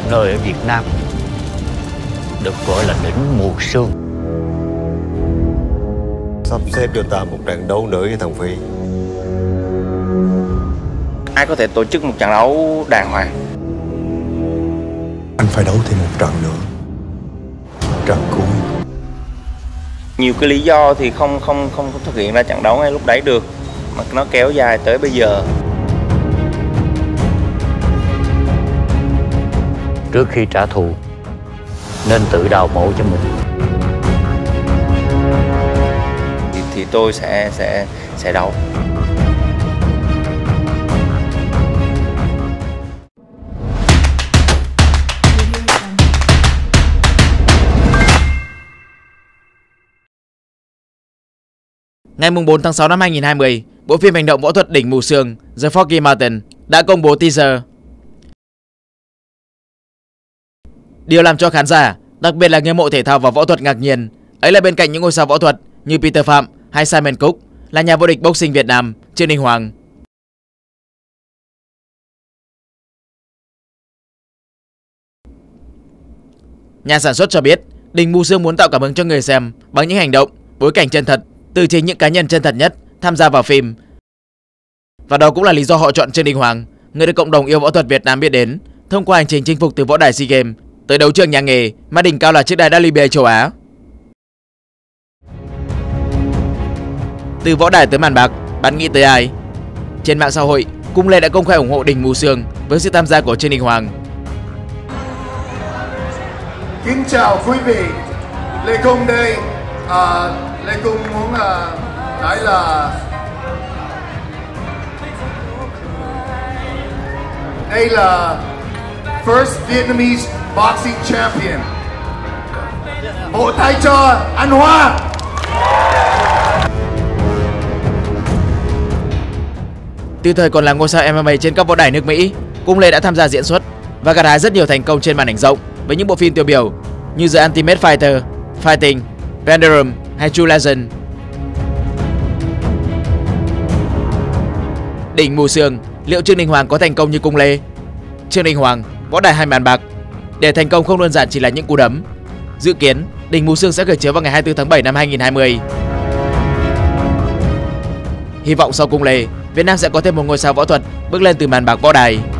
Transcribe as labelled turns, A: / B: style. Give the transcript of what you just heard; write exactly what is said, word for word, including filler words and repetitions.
A: nơi ở Việt Nam được gọi là đỉnh Mù Sương.
B: Sắp xếp cho ta một trận đấu nữa với thằng Phi.
C: Ai có thể tổ chức một trận đấu đàng hoàng?
B: Anh phải đấu thêm một trận nữa, trận cuối.
C: Nhiều cái lý do thì không không không thực hiện ra trận đấu ngay lúc đấy được, mà nó kéo dài tới bây giờ.
A: Trước khi trả thù nên tự đào mộ cho mình.
C: Thì, thì tôi sẽ sẽ sẽ đấu.
D: Ngày bốn tháng sáu năm hai nghìn không trăm hai mươi, bộ phim hành động võ thuật đỉnh Mù Sương The Foggy Mountain đã công bố teaser. Điều làm cho khán giả, đặc biệt là người mộ thể thao và võ thuật ngạc nhiên, ấy là bên cạnh những ngôi sao võ thuật như Peter Phạm hay Simon Cook là nhà vô địch boxing Việt Nam Trương Đình Hoàng. Nhà sản xuất cho biết, đỉnh Mù Sương muốn tạo cảm hứng cho người xem bằng những hành động, bối cảnh chân thật từ chính những cá nhân chân thật nhất tham gia vào phim. Và đó cũng là lý do họ chọn Trương Đình Hoàng, người được cộng đồng yêu võ thuật Việt Nam biết đến thông qua hành trình chinh phục từ võ đài SEA Games tới đấu trường nhà nghề mà đỉnh cao là chiếc đài W B A châu Á. Từ võ đài tới màn bạc, bạn nghĩ tới ai? Trên mạng xã hội, Cung Lê đã công khai ủng hộ đỉnh Mù Sương với sự tham gia của Trương Đình Hoàng.
E: Kính chào quý vị, Lê Cung đây. À, Lê Cung muốn uh, nói là đây là first Vietnamese boxing champion. Vỗ tay cho anh Hoa.
D: Từ thời còn là ngôi sao M M A trên các võ đài nước Mỹ, Cung Lê đã tham gia diễn xuất và gặt hái rất nhiều thành công trên màn ảnh rộng với những bộ phim tiêu biểu như The Ultimate Fighter, Fighting, Vanderum hay True Legend. Đỉnh Mù Sương, liệu Trương Đình Hoàng có thành công như Cung Lê? Trương Đình Hoàng, võ đài hai màn bạc. Để thành công không đơn giản chỉ là những cú đấm. Dự kiến, đỉnh Mù Sương sẽ khởi chiếu vào ngày hai mươi tư tháng bảy năm hai nghìn không trăm hai mươi. Hy vọng sau Cung Lê, Việt Nam sẽ có thêm một ngôi sao võ thuật bước lên từ màn bạc võ đài.